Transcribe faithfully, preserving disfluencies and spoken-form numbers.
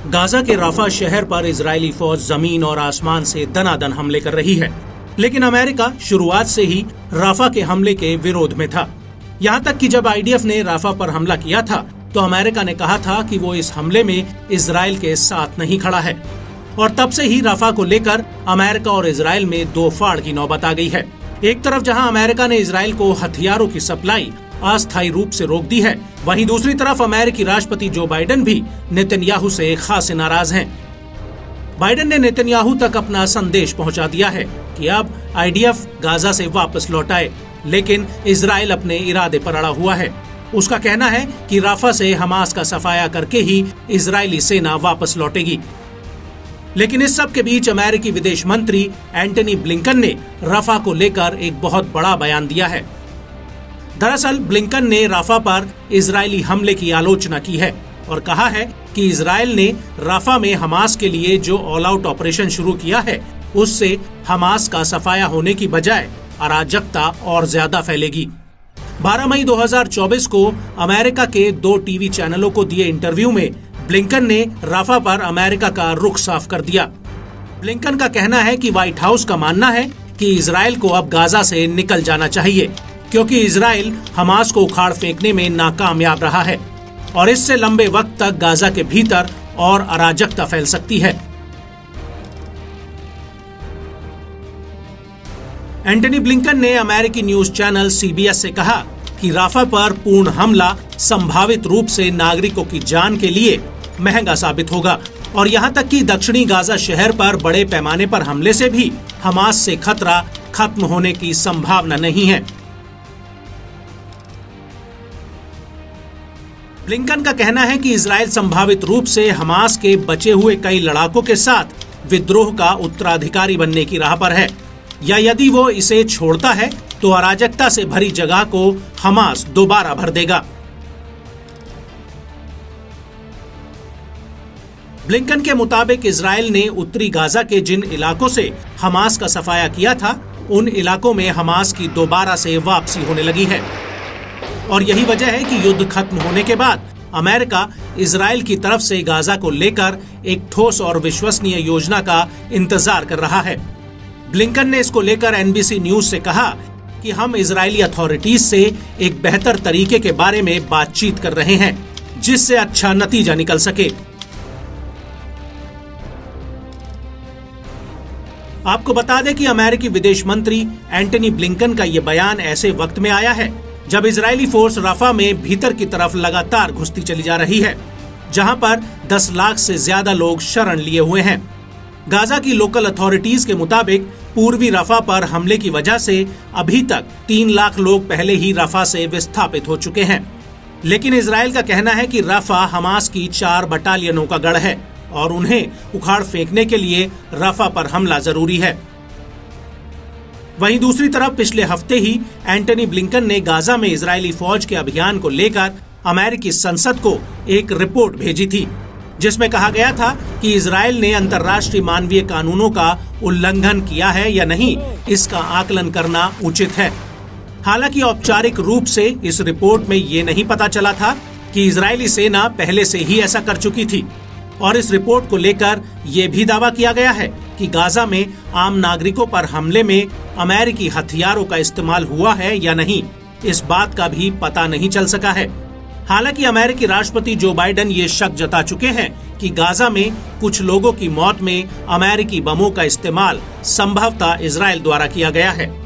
Gaza के Rafa शहर पर इजरायली फौज जमीन और आसमान से दनादन हमले कर रही है, लेकिन अमेरिका शुरुआत से ही राफा के हमले के विरोध में था। यहाँ तक कि जब आई डी एफ ने राफा पर हमला किया था तो अमेरिका ने कहा था कि वो इस हमले में इजराइल के साथ नहीं खड़ा है, और तब से ही राफा को लेकर अमेरिका और इजराइल में दो फाड़ की नौबत आ गई है। एक तरफ जहां अमेरिका ने इजराइल को हथियारों की सप्लाई अस्थायी रूप से रोक दी है, वहीं दूसरी तरफ अमेरिकी राष्ट्रपति जो बाइडेन भी नेतन्याहू से खासे नाराज हैं। बाइडेन ने नेतन्याहू तक अपना संदेश पहुंचा दिया है कि अब आई डी एफ गाजा से वापस लौट आए, लेकिन इजराइल अपने इरादे पर अड़ा हुआ है। उसका कहना है कि राफा से हमास का सफाया करके ही इजरायली सेना वापस लौटेगी। लेकिन इस सब के बीच अमेरिकी विदेश मंत्री एंटनी ब्लिंकन ने राफा को लेकर एक बहुत बड़ा बयान दिया है। दरअसल ब्लिंकन ने राफा पर इजरायली हमले की आलोचना की है और कहा है कि इजराइल ने राफा में हमास के लिए जो ऑल आउट ऑपरेशन शुरू किया है, उससे हमास का सफाया होने की बजाय अराजकता और ज्यादा फैलेगी। बारह मई दो हज़ार चौबीस को अमेरिका के दो टीवी चैनलों को दिए इंटरव्यू में ब्लिंकन ने राफा पर अमेरिका का रुख साफ कर दिया। ब्लिंकन का कहना है कि व्हाइट हाउस का मानना है कि इजराइल को अब गाजा से निकल जाना चाहिए, क्योंकि इजराइल हमास को उखाड़ फेंकने में नाकामयाब रहा है और इससे लंबे वक्त तक गाजा के भीतर और अराजकता फैल सकती है। एंटनी ब्लिंकन ने अमेरिकी news channel C B S से कहा कि राफा पर पूर्ण हमला संभावित रूप से नागरिकों की जान के लिए महंगा साबित होगा, और यहाँ तक कि दक्षिणी गाजा शहर पर बड़े पैमाने पर हमले से भी हमास से खतरा खत्म होने की संभावना नहीं है। ब्लिंकन का कहना है कि इजराइल संभावित रूप से हमास के बचे हुए कई लड़ाकों के साथ विद्रोह का उत्तराधिकारी बनने की राह पर है, या यदि वो इसे छोड़ता है तो अराजकता से भरी जगह को हमास दोबारा भर देगा। ब्लिंकन के मुताबिक इजराइल ने उत्तरी गाजा के जिन इलाकों से हमास का सफाया किया था, उन इलाकों में हमास की दोबारा से वापसी होने लगी है, और यही वजह है कि युद्ध खत्म होने के बाद अमेरिका इजराइल की तरफ से गाजा को लेकर एक ठोस और विश्वसनीय योजना का इंतजार कर रहा है। ब्लिंकन ने इसको लेकर एन बी सी न्यूज से कहा कि हम इजरायली अथॉरिटीज से एक बेहतर तरीके के बारे में बातचीत कर रहे हैं, जिससे अच्छा नतीजा निकल सके। आपको बता दें कि अमेरिकी विदेश मंत्री एंटनी ब्लिंकन का ये बयान ऐसे वक्त में आया है जब इजरायली फोर्स राफा में भीतर की तरफ लगातार घुसती चली जा रही है, जहां पर दस लाख से ज्यादा लोग शरण लिए हुए हैं। गाजा की लोकल अथॉरिटीज के मुताबिक पूर्वी राफा पर हमले की वजह से अभी तक तीन लाख लोग पहले ही राफा से विस्थापित हो चुके हैं, लेकिन इजराइल का कहना है कि राफा हमास की चार बटालियनों का गढ़ है और उन्हें उखाड़ फेंकने के लिए राफा पर हमला जरूरी है। वहीं दूसरी तरफ पिछले हफ्ते ही एंटनी ब्लिंकन ने गाजा में इजरायली फौज के अभियान को लेकर अमेरिकी संसद को एक रिपोर्ट भेजी थी, जिसमें कहा गया था कि इजराइल ने अंतर्राष्ट्रीय मानवीय कानूनों का उल्लंघन किया है या नहीं, इसका आकलन करना उचित है। हालांकि औपचारिक रूप से इस रिपोर्ट में ये नहीं पता चला था कि इजरायली सेना पहले से ही ऐसा कर चुकी थी, और इस रिपोर्ट को लेकर ये भी दावा किया गया है कि गाजा में आम नागरिकों पर हमले में अमेरिकी हथियारों का इस्तेमाल हुआ है या नहीं, इस बात का भी पता नहीं चल सका है। हालांकि अमेरिकी राष्ट्रपति जो बाइडेन ये शक जता चुके हैं कि गाजा में कुछ लोगों की मौत में अमेरिकी बमों का इस्तेमाल संभवतः इजराइल द्वारा किया गया है।